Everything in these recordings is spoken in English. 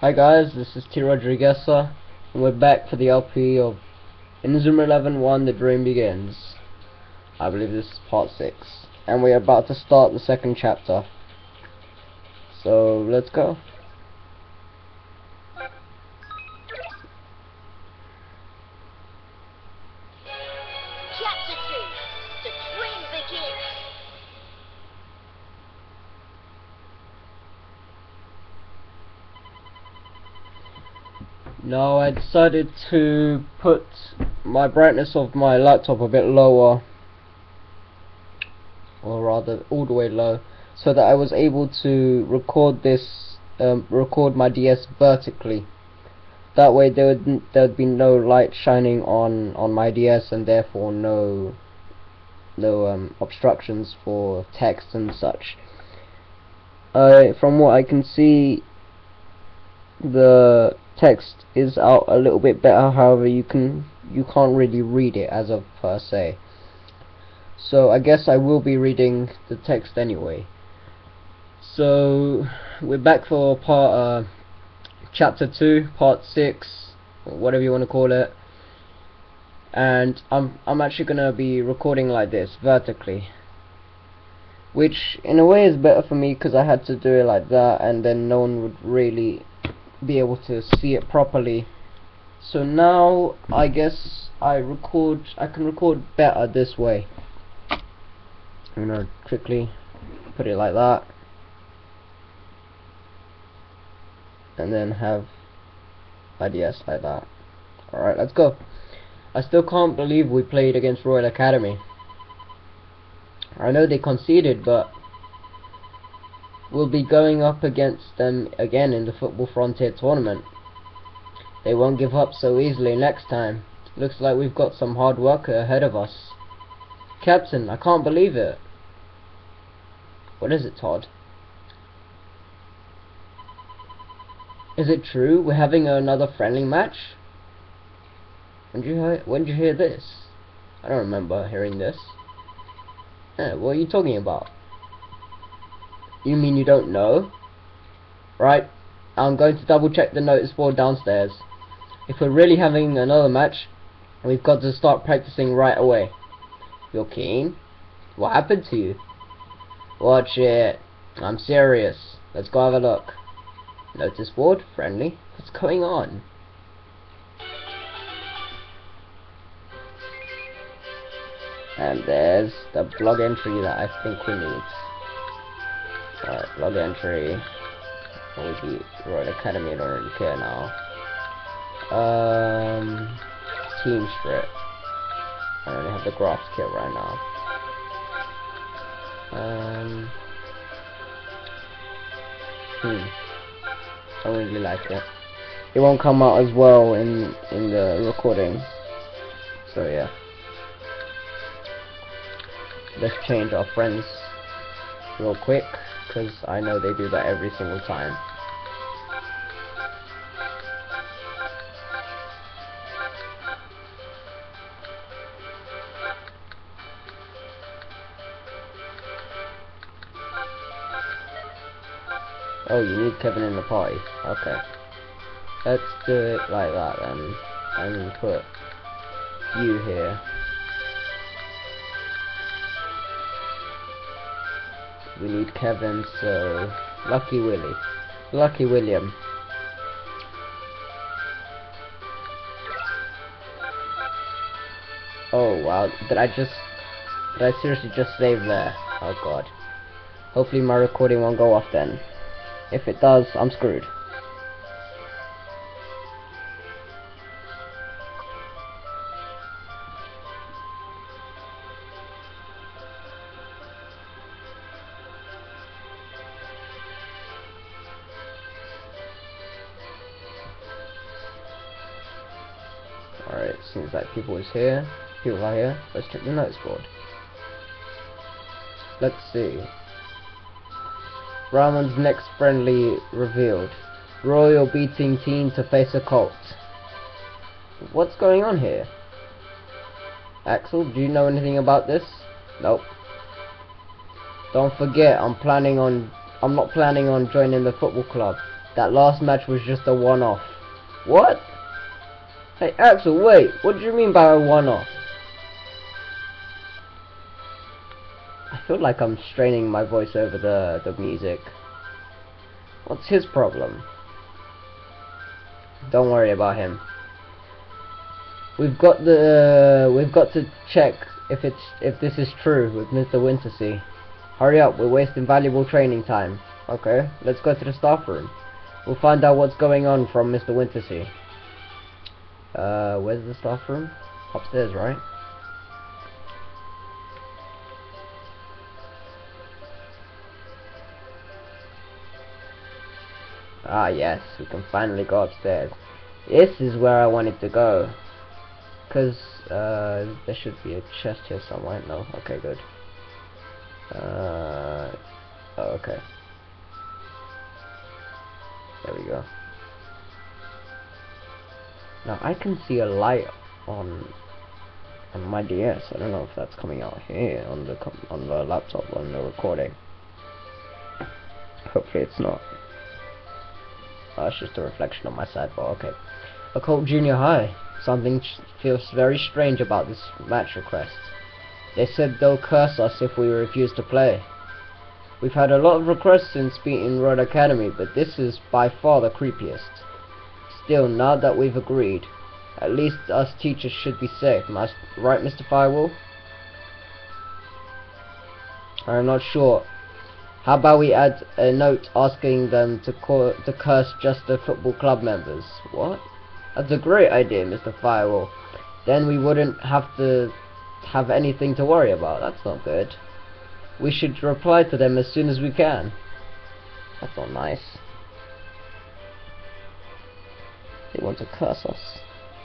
Hi guys, this is T. Rodriguesa, and we're back for the LP of Inazuma 11-1 The Dream Begins. I believe this is part 6, and we're about to start the second chapter. So, let's go. Chapter 2, The Dream Begins. Now I decided to put my brightness of my laptop a bit lower, or rather all the way low, so that I was able to record this, record my DS vertically. That way there'd be no light shining on my DS, and therefore no obstructions for text and such. From what I can see, the text is out a little bit better. However, you can't really read it as of per se. So I guess I will be reading the text anyway. So we're back for part chapter 2, part 6, or whatever you want to call it. And I'm actually gonna be recording like this, vertically, which in a way is better for me because I had to do it like that, and then no one would really be able to see it properly. So now I guess I can record better this way. I'm gonna quickly put it like that, and then have IDS like that. Alright, let's go. I still can't believe we played against Royal Academy. I know they conceded, but we'll be going up against them again in the Football Frontier tournament. They won't give up so easily next time. Looks like we've got some hard work ahead of us. Captain, I can't believe it. What is it, Todd? Is it true we're having another friendly match? When did you hear this? I don't remember hearing this. What are you talking about? You mean you don't know? Right, I'm going to double check the notice board downstairs. If we're really having another match, we've got to start practicing right away. You're keen? What happened to you? Watch it. I'm serious. Let's go have a look. Notice board? Friendly? What's going on? And there's the blog entry that I think we need. Alright, blog entry. We beat Royal Academy, I don't really care now. Team strip. I only have the graphs kit right now. I don't really like it. It won't come out as well in the recording. So yeah. Let's change our friends real quick, because I know they do that every single time. Oh, you need Kevin in the party. Okay. Let's do it like that then. And put you here. We need Kevin, so Lucky William. Oh wow, did I seriously just save there? Oh god. Hopefully my recording won't go off then. If it does, I'm screwed. Alright, seems like people are here. Let's check the notice board. Let's see. Ramon's next friendly revealed. Royal beating team to face a cult. What's going on here? Axel, do you know anything about this? Nope. Don't forget, I'm not planning on joining the football club. That last match was just a one-off. What? Hey Axel, wait, what do you mean by a one-off? I feel like I'm straining my voice over the music. What's his problem? Don't worry about him. We've got to check if this is true with Mr. Wintersea. Hurry up, we're wasting valuable training time. Okay, let's go to the staff room. We'll find out what's going on from Mr. Wintersea. Where's the staff room? Upstairs, right? Ah yes, we can finally go upstairs. This is where I wanted to go. Cause there should be a chest here somewhere. No, okay, good. Oh, okay. There we go. Now I can see a light on my DS. I don't know if that's coming out here on the laptop on the recording. Hopefully it's not. It's just a reflection on my sidebar. Okay. Occult Junior High. Something feels very strange about this match request. They said they'll curse us if we refuse to play. We've had a lot of requests since beating Road Academy, but this is by far the creepiest. Still, now that we've agreed, at least us teachers should be safe, right, Mr. Firewall? I'm not sure. How about we add a note asking them to curse just the football club members? What? That's a great idea, Mr. Firewall. Then we wouldn't have to have anything to worry about. That's not good. We should reply to them as soon as we can. That's not nice. They want to curse us.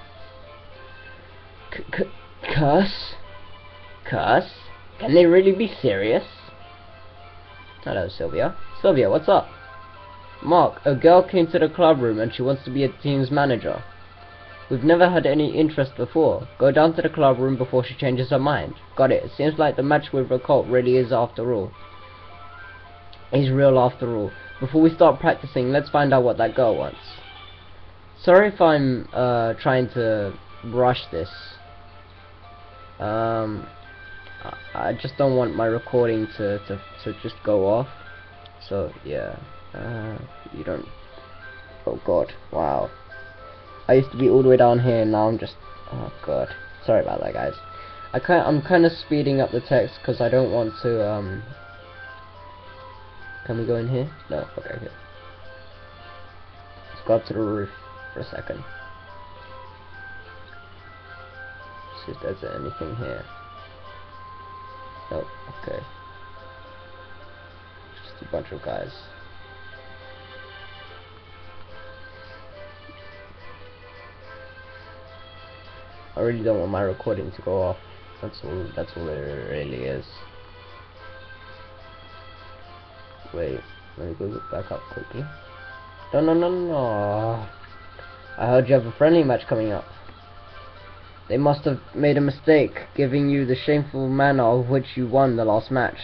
Curse? Curse? Can they really be serious? Hello, Sylvia. Sylvia, what's up? Mark, a girl came to the club room and she wants to be a team's manager. We've never had any interest before. Go down to the club room before she changes her mind. Got it. It seems like the match with Occult really is after all. Is real after all. Before we start practicing, let's find out what that girl wants. Sorry if I'm trying to rush this. I just don't want my recording to just go off. So yeah. You don't. Oh god. Wow. I used to be all the way down here, and now I'm just. Oh god. Sorry about that, guys. I'm kind of speeding up the text because I don't want to. Can we go in here? No. Okay. Here. Let's go up to the roof for a second. See if there's anything here. Nope. Okay. Just a bunch of guys. I really don't want my recording to go off. That's all it really is. Wait, let me go back up quickly. No. I heard you have a friendly match coming up. They must have made a mistake, giving you the shameful manner of which you won the last match.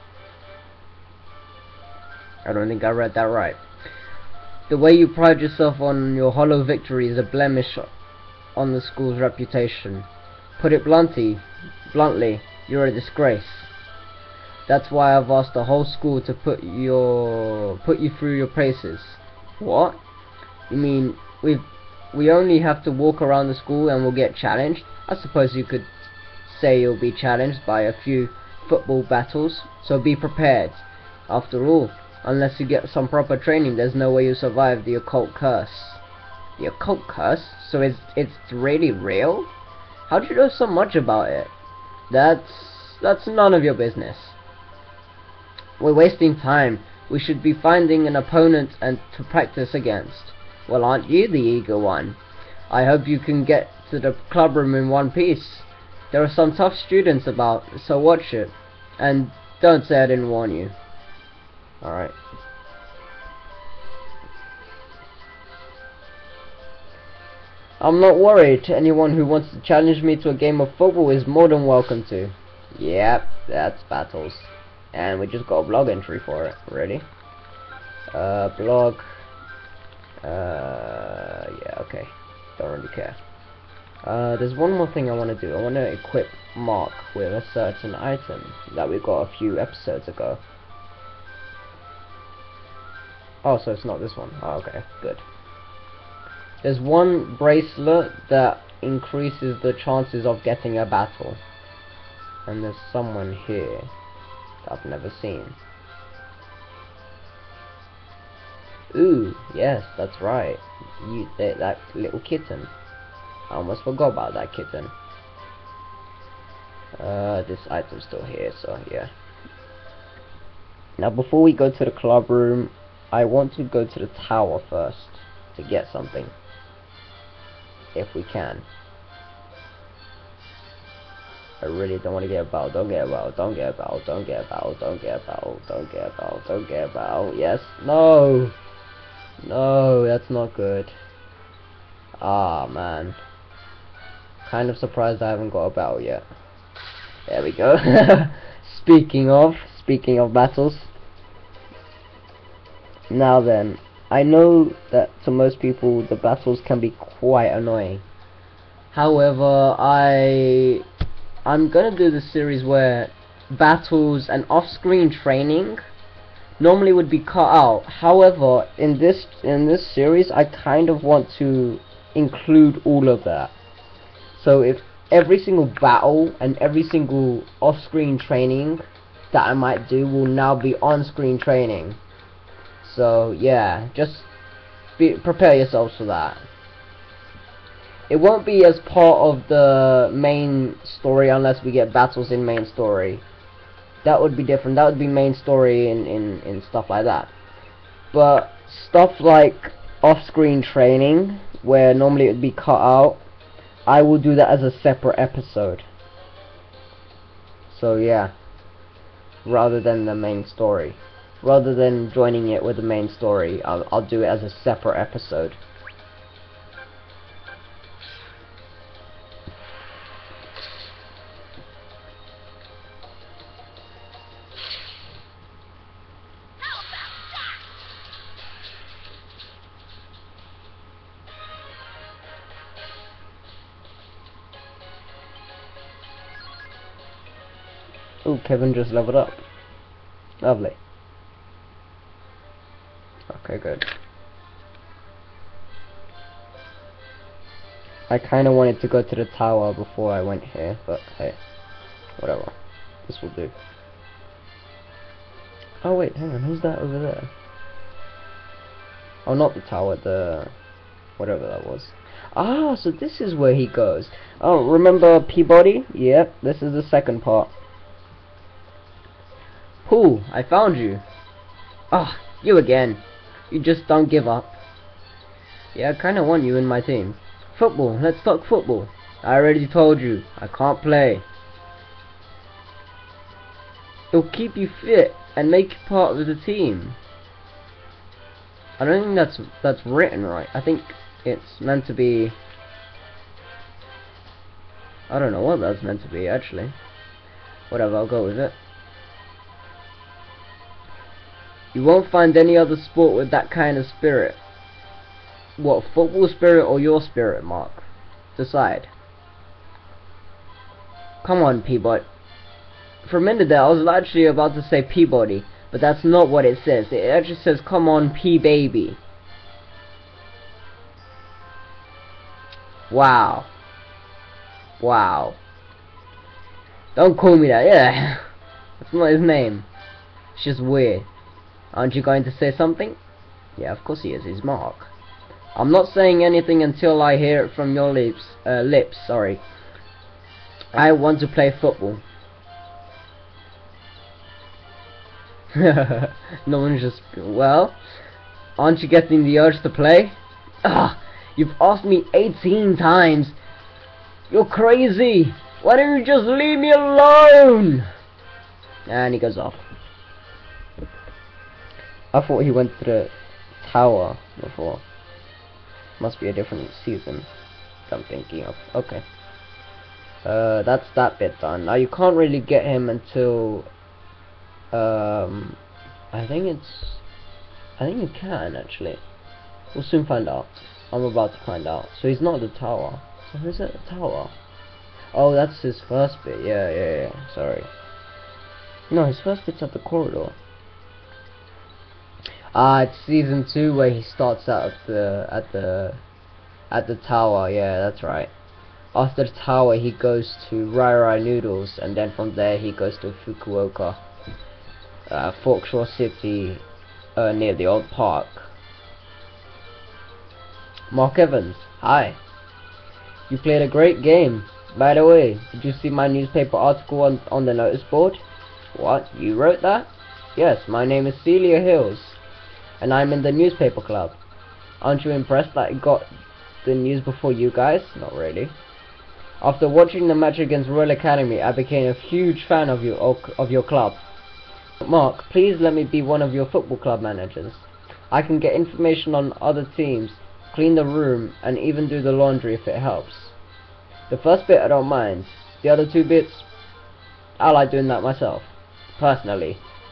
I don't think I read that right. The way you pride yourself on your hollow victory is a blemish on the school's reputation. Put it bluntly, you're a disgrace. That's why I've asked the whole school to put you through your paces. What? You mean we only have to walk around the school and we'll get challenged? I suppose you could say you'll be challenged by a few football battles, so be prepared. After all, unless you get some proper training, there's no way you survive the occult curse. The occult curse? So it's really real? How do you know so much about it? That's none of your business. We're wasting time. We should be finding an opponent and to practice against. Well, aren't you the eager one? I hope you can get to the club room in one piece. There are some tough students about, so watch it. And don't say I didn't warn you. Alright. I'm not worried. Anyone who wants to challenge me to a game of football is more than welcome to. Yep, that's battles. And we just got a blog entry for it. Ready? Blog. Yeah, okay. Don't really care. There's one more thing I want to do. I want to equip Mark with a certain item that we got a few episodes ago. Oh, so it's not this one. Oh, okay, good. There's one bracelet that increases the chances of getting a battle. And there's someone here that I've never seen. Ooh, yes, that's right. That little kitten. I almost forgot about that kitten. This item's still here, so yeah. Now before we go to the club room, I want to go to the tower first to get something. If we can. I really don't want to get a battle. Don't get a battle. Don't get a battle. Don't get a battle. Don't get a battle. Don't get a battle. Don't get a battle. Yes. No. No, that's not good. Ah, man. Kind of surprised I haven't got a battle yet. There we go. Speaking of battles. Now then, I know that to most people the battles can be quite annoying. However, I'm gonna do the series where battles and off-screen training normally would be cut out. However, in this series, I kind of want to include all of that. So if every single battle and every single off-screen training that I might do will now be on-screen training. So yeah, just prepare yourselves for that. It won't be as part of the main story unless we get battles in main story. That would be different. That would be main story in stuff like that. But stuff like off-screen training, where normally it would be cut out, I will do that as a separate episode. So yeah, rather than the main story. Rather than joining it with the main story, I'll do it as a separate episode. Ooh, Kevin just leveled up. Lovely. Okay, good. I kinda wanted to go to the tower before I went here, but hey, whatever. This will do. Oh wait, hang on, who's that over there? Oh, not the tower, the... whatever that was. Ah, so this is where he goes. Oh, remember Peabody? Yep, this is the second part. Pooh, I found you. Ah, you again. You just don't give up. Yeah, I kinda want you in my team. Football, let's talk football. I already told you, I can't play. It'll keep you fit and make you part of the team. I don't think that's written right. I think it's meant to be... I don't know what that's meant to be, actually. Whatever, I'll go with it. You won't find any other sport with that kind of spirit. What, football spirit or your spirit, Mark? Decide. Come on, Peabody. For a minute there, I was actually about to say Peabody, but that's not what it says. It actually says, come on, P-baby. Wow. Wow. Don't call me that, yeah. That's not his name. It's just weird. Aren't you going to say something? Yeah, of course he is. He's Mark. I'm not saying anything until I hear it from your lips. Sorry. I want to play football. No one's just... Well, aren't you getting the urge to play? Ah, you've asked me 18 times. You're crazy. Why don't you just leave me alone? And he goes off. I thought he went to the tower before. Must be a different season that I'm thinking of. Okay. That's that bit done. Now you can't really get him until I think you can actually. We'll soon find out. I'm about to find out. So he's not at the tower. So who's at the tower? Oh, that's his first bit. Yeah. Sorry. No, his first bit's at the corridor. It's season 2 where he starts out at the tower. Yeah, that's right. After the tower, he goes to Rai Rai Noodles, and then from there he goes to Fukuoka, Forkshore City, near the old park. Mark Evans, hi. You played a great game. By the way, did you see my newspaper article on the notice board? What? You wrote that? Yes, my name is Celia Hills, and I'm in the newspaper club. Aren't you impressed that I got the news before you guys? Not really. After watching the match against Royal Academy, I became a huge fan of your club. Mark, please let me be one of your football club managers. I can get information on other teams, clean the room, and even do the laundry if it helps. The first bit I don't mind. The other 2 bits, I like doing that myself, personally.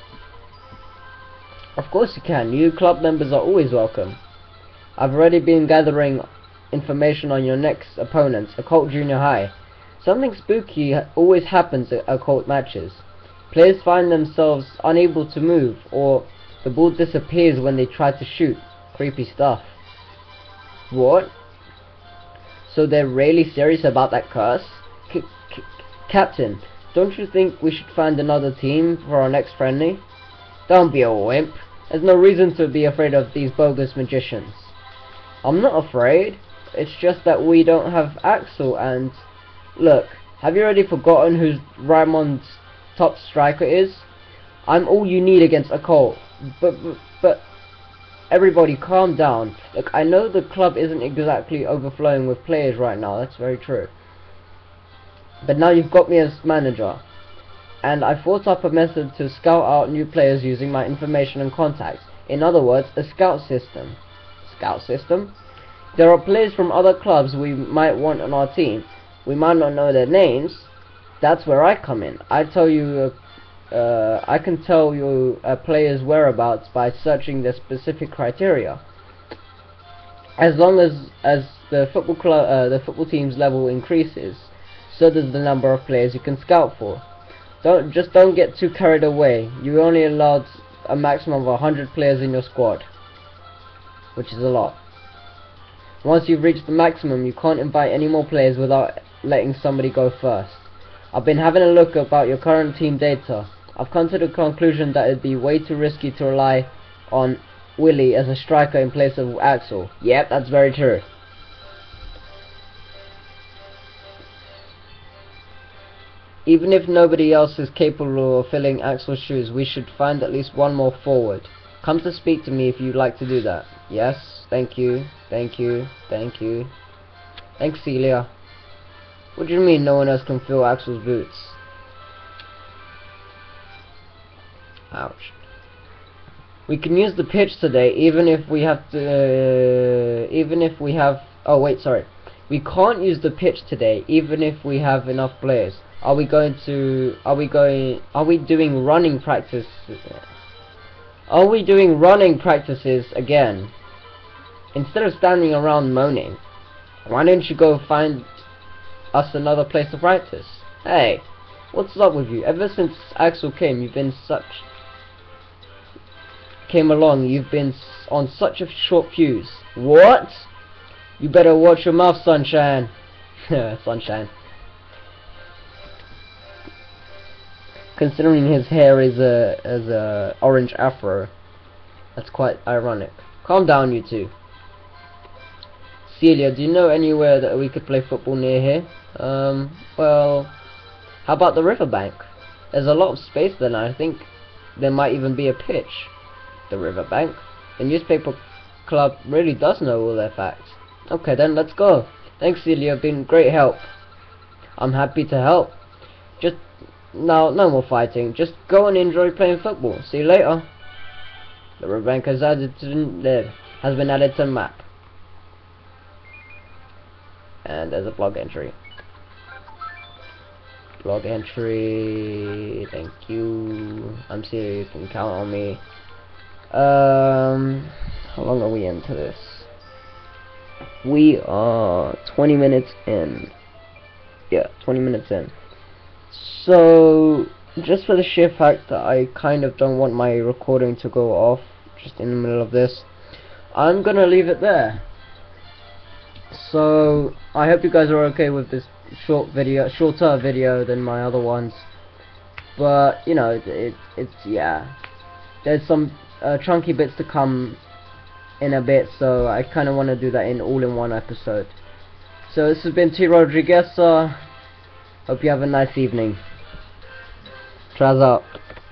Of course you can. You club members are always welcome. I've already been gathering information on your next opponents, Occult Junior High. Something spooky always happens at Occult matches. Players find themselves unable to move, or the ball disappears when they try to shoot. Creepy stuff. What? So they're really serious about that curse? Captain, don't you think we should find another team for our next friendly? Don't be a wimp. There's no reason to be afraid of these bogus magicians. I'm not afraid. It's just that we don't have Axel, and look, have you already forgotten who Raimon's top striker is? I'm all you need against Occult. But everybody calm down. Look, I know the club isn't exactly overflowing with players right now, that's very true. But now you've got me as manager, and I thought up a method to scout out new players using my information and contacts. In other words, a scout system. Scout system? There are players from other clubs we might want on our team. We might not know their names. That's where I come in. I can tell you a player's whereabouts by searching their specific criteria. As long as the football team's level increases, so does the number of players you can scout for. Don't get too carried away. You're only allowed a maximum of 100 players in your squad, which is a lot. Once you've reached the maximum, you can't invite any more players without letting somebody go first. I've been having a look about your current team data. I've come to the conclusion that it'd be way too risky to rely on Willie as a striker in place of Axel. Yep, that's very true. Even if nobody else is capable of filling Axel's shoes, we should find at least one more forward. Come to speak to me if you'd like to do that. Yes, thank you, thank you, thank you. Thanks, Celia. What do you mean no one else can fill Axel's boots? Ouch. We can use the pitch today, even if we have to, oh wait, sorry. We can't use the pitch today, even if we have enough players. Are we doing running practice? Are we doing running practices again? Instead of standing around moaning, why don't you go find us another place to practice? Hey, what's up with you? Ever since Axel came, you've been on such a short fuse. What? You better watch your mouth, Sunshine. Sunshine. Considering his hair is a orange afro, that's quite ironic. Calm down, you two. Celia, do you know anywhere that we could play football near here? Well, how about the riverbank? There's a lot of space there, and I think there might even be a pitch. The riverbank? The newspaper club really does know all their facts. Okay then, let's go. Thanks, Celia, you've been great help. I'm happy to help. Just no more fighting. Just go and enjoy playing football. See you later. The riverbank has been added to the map. And there's a blog entry. Blog entry. Thank you. I'm serious. You can count on me. How long are we into this? We are 20 minutes in. Yeah, 20 minutes in. So, just for the sheer fact that I kind of don't want my recording to go off just in the middle of this, I'm gonna leave it there. So, I hope you guys are okay with this shorter video than my other ones. But, you know, it's yeah. There's some chunky bits to come in a bit, so I kind of want to do that all in one episode. So this has been T Rodriguez. Hope you have a nice evening. Traz out.